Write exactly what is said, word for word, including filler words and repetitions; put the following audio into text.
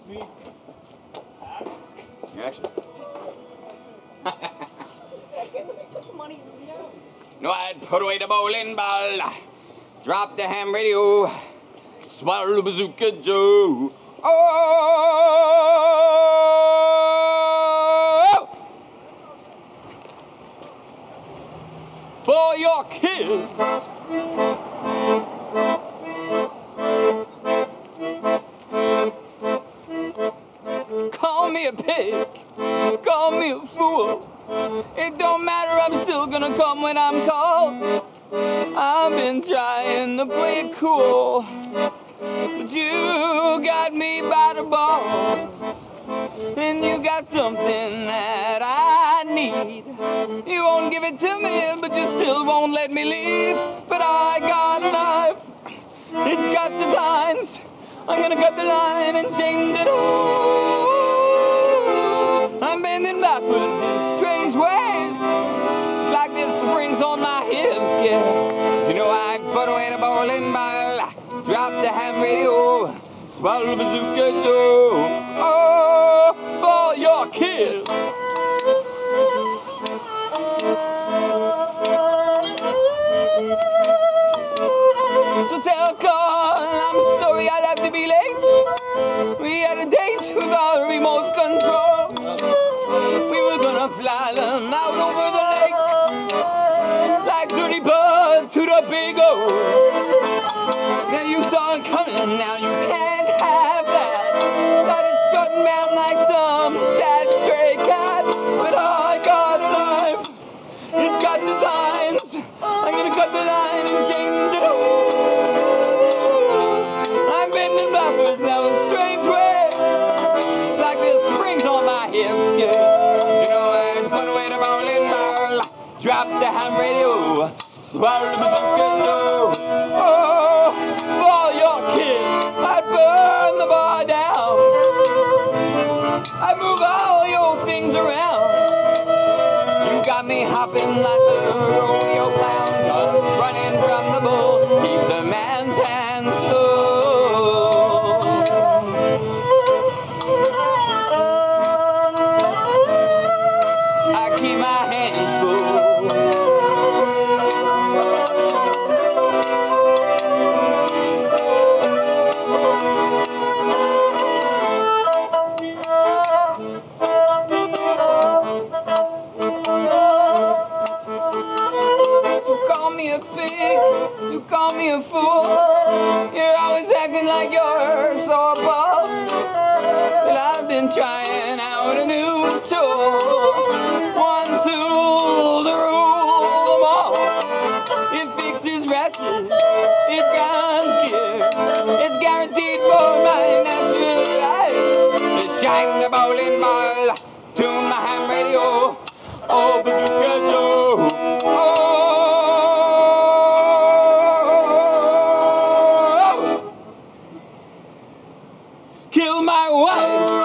me. You actually. Put some money, you know. No, I'd put away the bowling ball, drop the ham radio, swallow the bazooka Joe. Oh! For your kids. Call me a pig, call me a fool. It don't matter, I'm still gonna come when I'm called. I've been trying to play it cool, but you got me by the balls. And you got something that I need. You won't give it to me, but you still won't let me leave. But I got a knife, it's got designs. I'm gonna cut the line and change it all. I'm bending backwards in strange ways. It's like there's springs on my hips, yeah. You know I'd put away the bowling ball, drop the ham radio, swallow the bazooka Joe. Oh, for your kids. So tell Carl I'm sorry I'll have to be late. We had a date with our remote controls. We were gonna fly them out over the lake like dirty bird to the big O. Now you saw it coming, now you can't have that. Started strutting around like some sad stray cat. But I got a knife, it's got designs. I'm gonna cut the line and change it all. I'm bending backwards now in strange ways. It's like there's springs on my hips, yeah. You know I'd put away the bowling ball, drop the ham radio, swallow the bazooka Joe. Oh, for your kids, I'd burn the bar down. I'd move all your things around. You got me hopping like a rodeo clown, 'cause running from the bull keeps a man's hands slow. I keep my hands full. A pig, you call me a fool. You're always acting like you're so above. But I've been trying out a new tool, one tool to rule them all. It fixes ratchets, it grinds gears. It's guaranteed for my natural life to shine the bowling ball, tune my ham radio. Oh, bazooka Joe. Oh. Kill my wife.